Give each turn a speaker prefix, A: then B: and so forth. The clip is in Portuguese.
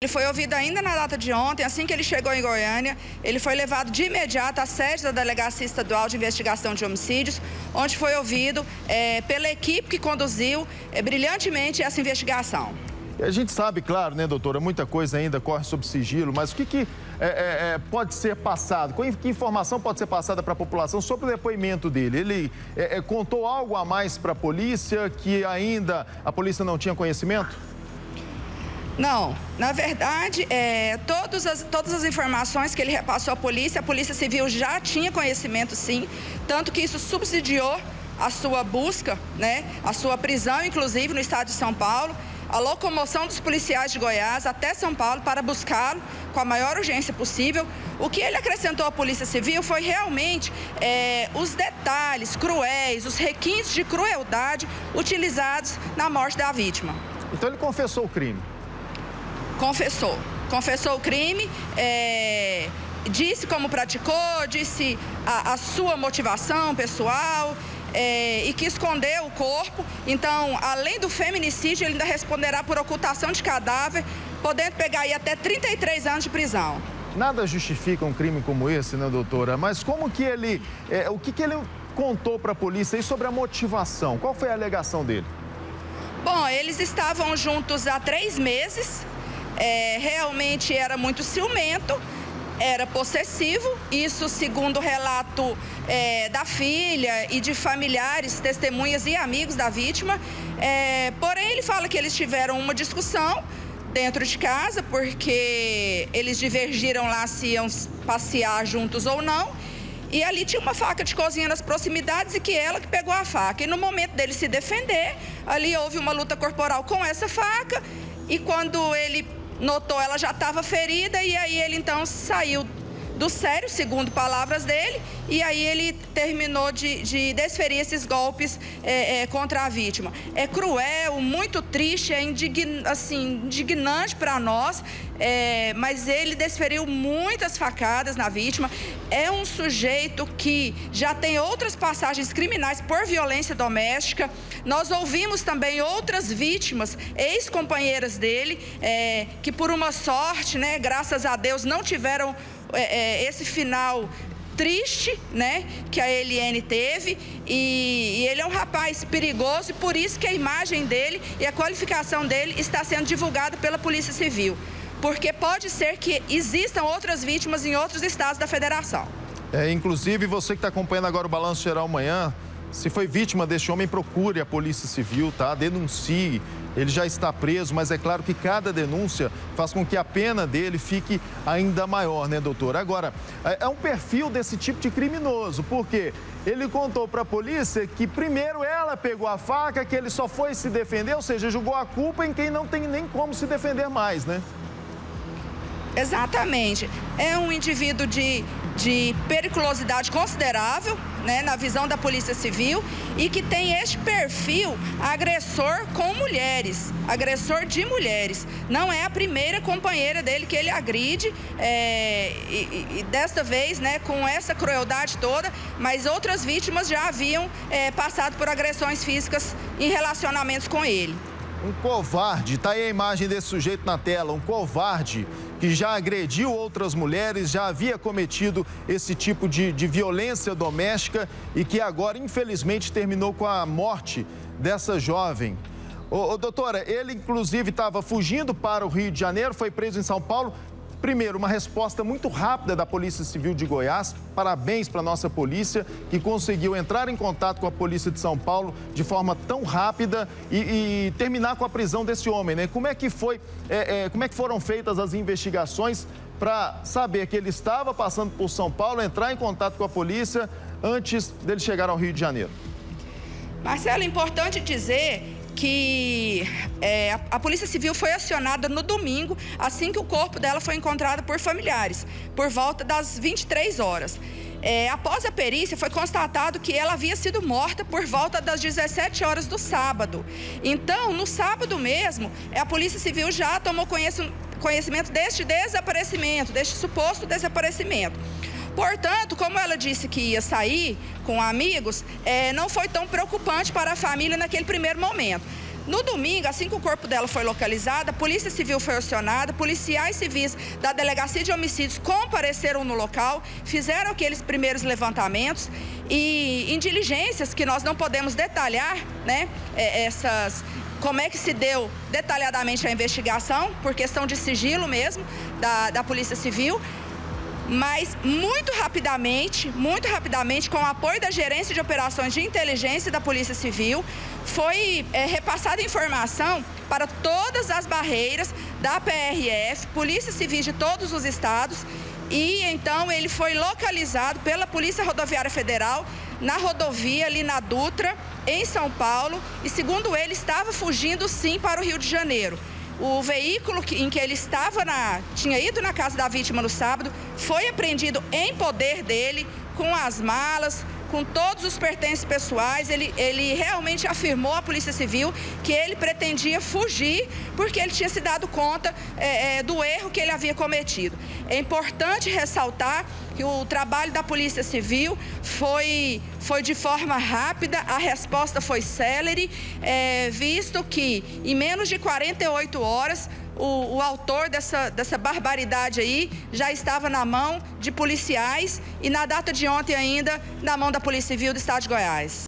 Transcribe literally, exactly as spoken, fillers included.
A: Ele foi ouvido ainda na data de ontem. Assim que ele chegou em Goiânia, ele foi levado de imediato à sede da Delegacia Estadual de Investigação de Homicídios, onde foi ouvido é, pela equipe que conduziu é, brilhantemente essa investigação.
B: A gente sabe, claro, né, doutora, muita coisa ainda corre sob sigilo, mas o que, que é, é, pode ser passado? Que informação pode ser passada para a população sobre o depoimento dele? Ele é, é, contou algo a mais para a polícia que ainda a polícia não tinha conhecimento?
A: Não, na verdade, é, todas, as, todas as informações que ele repassou à polícia, a Polícia Civil já tinha conhecimento, sim, tanto que isso subsidiou a sua busca, né, a sua prisão, inclusive, no estado de São Paulo, a locomoção dos policiais de Goiás até São Paulo para buscá-lo com a maior urgência possível. O que ele acrescentou à Polícia Civil foi realmente é, os detalhes cruéis, os requintes de crueldade utilizados na morte da vítima.
B: Então ele confessou o crime?
A: Confessou. Confessou o crime, é, disse como praticou, disse a, a sua motivação pessoal. É, e que escondeu o corpo. Então, além do feminicídio, ele ainda responderá por ocultação de cadáver, podendo pegar aí até trinta e três anos de prisão.
B: Nada justifica um crime como esse, né, doutora? Mas como que ele, é, o que, que ele contou para a polícia aí sobre a motivação? Qual foi a alegação dele?
A: Bom, eles estavam juntos há três meses, é, realmente era muito ciumento, era possessivo, isso segundo o relato é, da filha e de familiares, testemunhas e amigos da vítima. É, porém, ele fala que eles tiveram uma discussão dentro de casa, porque eles divergiram lá se iam passear juntos ou não. E ali tinha uma faca de cozinha nas proximidades e que ela que pegou a faca. E no momento dele se defender, ali houve uma luta corporal com essa faca. E quando ele notou, ela já estava ferida, e aí ele então saiu do sério, segundo palavras dele, e aí ele terminou de, de desferir esses golpes é, é, contra a vítima. É cruel, muito triste, é indign, assim, indignante para nós, é, mas ele desferiu muitas facadas na vítima. É um sujeito que já tem outras passagens criminais por violência doméstica. Nós ouvimos também outras vítimas, ex-companheiras dele, é, que por uma sorte, né, graças a Deus, não tiveram é, é, esse final triste, né, que a Eliane teve, e, e ele é um rapaz perigoso, e por isso que a imagem dele e a qualificação dele está sendo divulgada pela Polícia Civil, porque pode ser que existam outras vítimas em outros estados da federação.
B: É, inclusive, você que está acompanhando agora o Balanço Geral Manhã, se foi vítima deste homem, procure a Polícia Civil, tá? Denuncie. Ele já está preso, mas é claro que cada denúncia faz com que a pena dele fique ainda maior, né, doutor? Agora, é um perfil desse tipo de criminoso, porque ele contou para a polícia que primeiro ela pegou a faca, que ele só foi se defender, ou seja, jogou a culpa em quem não tem nem como se defender mais, né?
A: Exatamente. É um indivíduo de, de periculosidade considerável, né, na visão da Polícia Civil, e que tem este perfil agressor com mulheres, agressor de mulheres. Não é a primeira companheira dele que ele agride, é, e, e desta vez, né, com essa crueldade toda, mas outras vítimas já haviam é, passado por agressões físicas em relacionamentos com ele.
B: Um covarde, tá aí a imagem desse sujeito na tela, um covarde que já agrediu outras mulheres, já havia cometido esse tipo de, de violência doméstica e que agora, infelizmente, terminou com a morte dessa jovem. Ô, ô doutora, ele inclusive estava fugindo para o Rio de Janeiro, foi preso em São Paulo. Primeiro, uma resposta muito rápida da Polícia Civil de Goiás. Parabéns para a nossa polícia, que conseguiu entrar em contato com a Polícia de São Paulo de forma tão rápida e, e terminar com a prisão desse homem, né? Como é que foi, é, é, como é que foram feitas as investigações para saber que ele estava passando por São Paulo, entrar em contato com a polícia antes dele chegar ao Rio de Janeiro?
A: Marcelo, é importante dizer que é, a, a Polícia Civil foi acionada no domingo, assim que o corpo dela foi encontrado por familiares, por volta das vinte e três horas. É, após a perícia, foi constatado que ela havia sido morta por volta das dezessete horas do sábado. Então, no sábado mesmo, a Polícia Civil já tomou conhecimento deste desaparecimento, deste suposto desaparecimento. Portanto, como ela disse que ia sair com amigos, é, não foi tão preocupante para a família naquele primeiro momento. No domingo, assim que o corpo dela foi localizado, a Polícia Civil foi acionada, policiais civis da Delegacia de Homicídios compareceram no local, fizeram aqueles primeiros levantamentos e em diligências que nós não podemos detalhar, né, essas... como é que se deu detalhadamente a investigação, por questão de sigilo mesmo, da, da Polícia Civil, mas muito rapidamente, muito rapidamente, com o apoio da Gerência de Operações de Inteligência da Polícia Civil, foi é, repassada informação para todas as barreiras da P R F, Polícia Civil de todos os estados, e então ele foi localizado pela Polícia Rodoviária Federal na rodovia ali na Dutra, em São Paulo, e segundo ele estava fugindo sim para o Rio de Janeiro. O veículo em que ele estava, na, tinha ido na casa da vítima no sábado, foi apreendido em poder dele, com as malas, com todos os pertences pessoais. Ele, ele realmente afirmou à Polícia Civil que ele pretendia fugir porque ele tinha se dado conta é, é, do erro que ele havia cometido. É importante ressaltar que o trabalho da Polícia Civil foi, foi de forma rápida, a resposta foi célere, é, visto que em menos de quarenta e oito horas o, o autor dessa, dessa barbaridade aí já estava na mão de policiais e na data de ontem ainda na mão da Polícia Civil do Estado de Goiás.